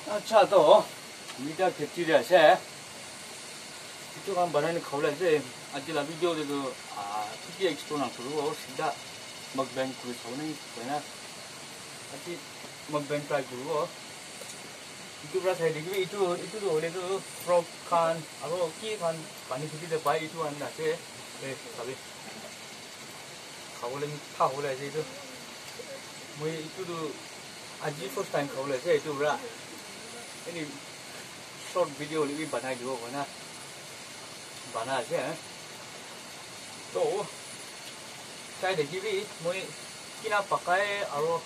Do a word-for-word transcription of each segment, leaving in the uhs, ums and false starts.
अच्छा तो मीठा खेती से itu kan bahannya kau lihat sih, aja video itu ah kita explore nak dulu, sudah mukbang dulu soalnya karena aja mukbang try dulu, itu berasa itu itu itu tuh oleh itu frog kan, atau ki kan panik itu deh bayi itu anda sih, eh tapi kau lihat tahu lah sih itu, mau itu tuh aja first time kau lihat sih itu berasa ini short video lebih banyak juga karena bana aja, tuh, saya deki bi, mau kina pakai, aro,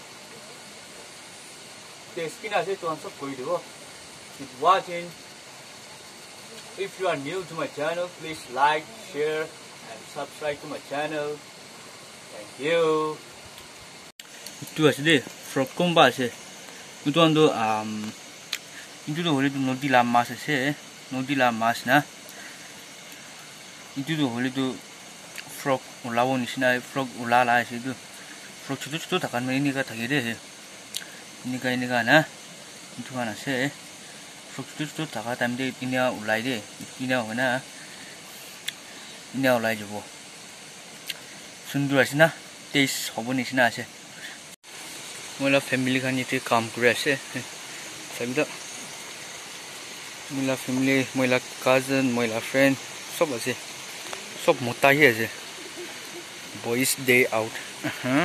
tes kina sih tuan sok koi dulu, keep watching. If you are new to my channel, please like, share, and subscribe to my channel. Thank you. Itu asli frog komba sih, itu ando um, itu tuh boleh tuh nodi lama sih, nodi lama na. itu tuh boleh tuh frog ulawan di sini frog ulala sih itu frog itu itu takkan ini kan tak ada ini kan ini kan nah itu kan sih frog itu itu takkan tapi ini ulai deh ini apa ini ulai juga sundur sih nah taste apa nih sih nah sih mulai family kan itu काम करे sih family mulai family mulai cousin mulai friend सब ऐसे सब मोटा ही है boys day out uh-huh.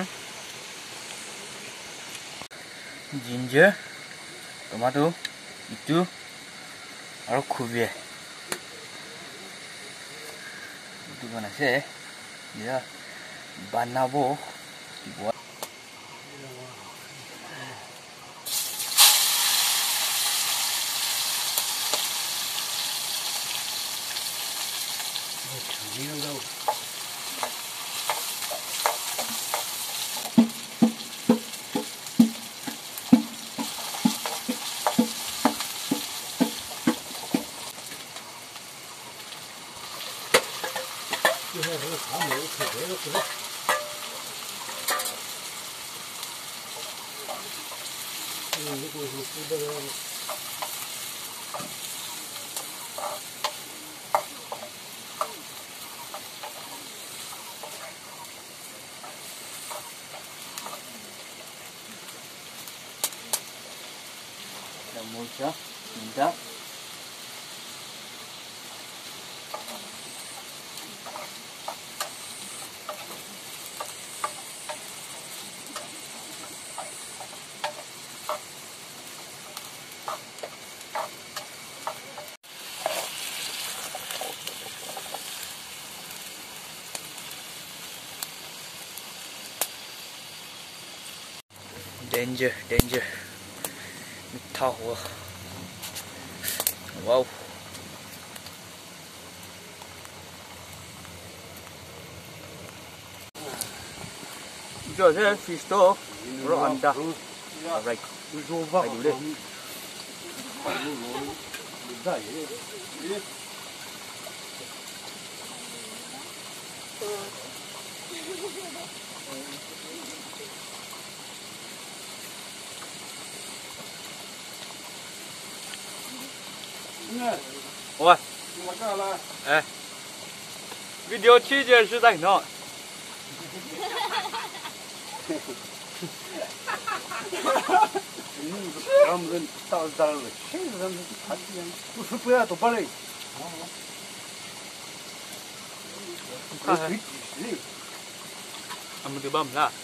ginger tomato itu और खुबे itu mana sih ya banabo buat Ini đâu. Mucha, minta. Danger, danger. Thao wow giờ thế fish to rồi ăn ta right phải đủ đi ôi, ê, video chi giờ是在哪？他们到这了，现在他们他这样，不是不要多巴嘞。看看，他们对吧？没啦。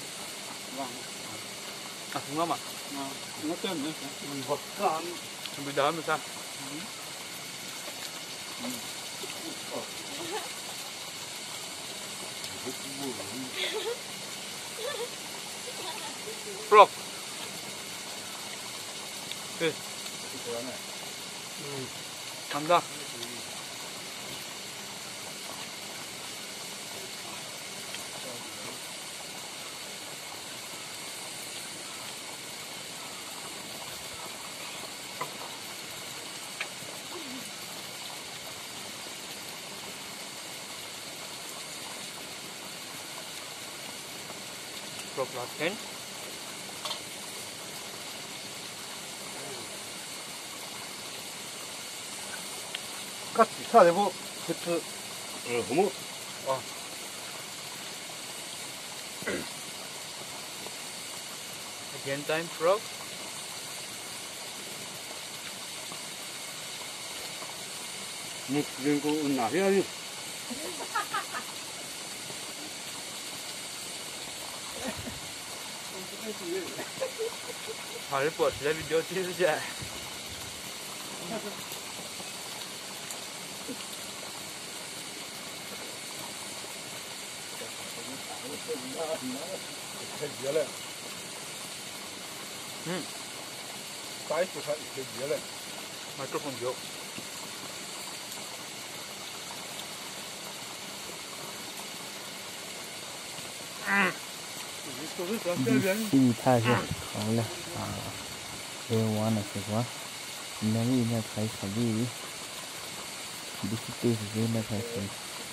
啊，红了嘛？啊，我这没，我干，准备打没啥。Frog. Oke. Hmm. Mantap. Frog latihan. 같이 사대보 그트 어 호모 아 Again time frog. 뭐 그런 거 나해야지. Hỏi bột ra video chứ chứ. 응. 사이즈 사 이렇게 열래. 마이크로폰 줘. 음. 第一太是好了啊，别忘了这个，那里那开始的，你是对是那开始。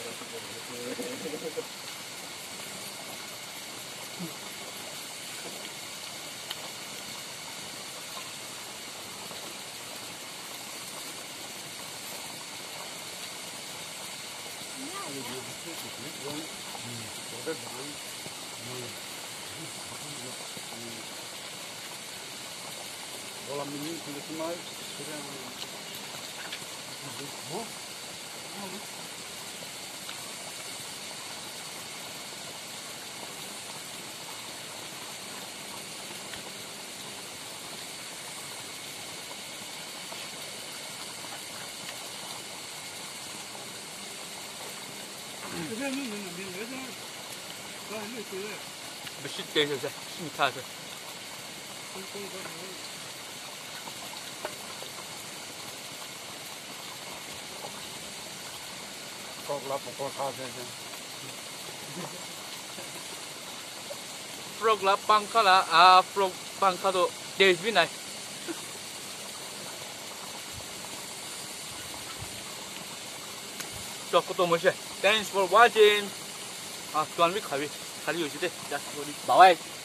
我那明天就是买这样哦 Beşik değilse şimdi taze. Frog là pangka là à frog pangka do desbi này. 저 것도 뭐지? Thanks for watching. 아, 그만 위 가위. 가리 요시대. 자, 우리 나와야지.